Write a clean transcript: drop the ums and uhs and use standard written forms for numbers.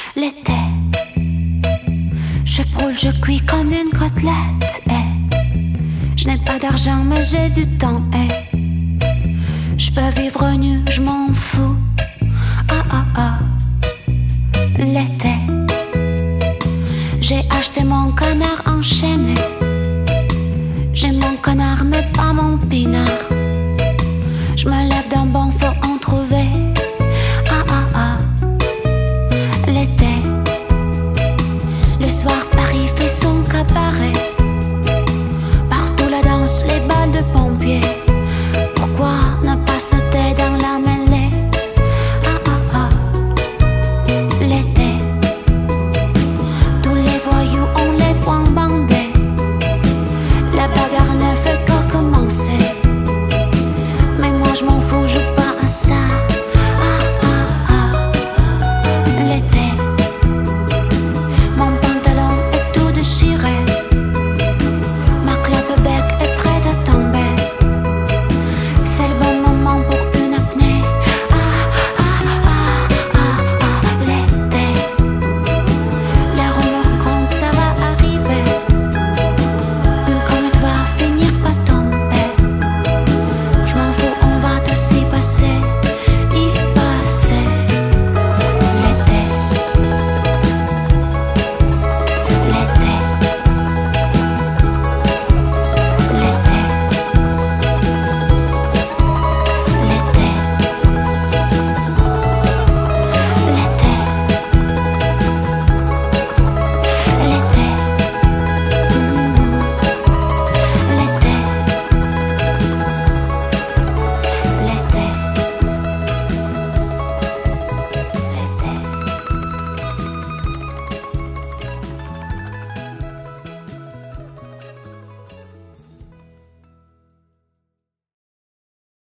L'été, je brûle, je cuis comme une côtelette. Je n'ai pas d'argent mais j'ai du temps. Je peux vivre nu, je m'en fous. Ah ah ah. L'été, j'ai acheté mon canapé.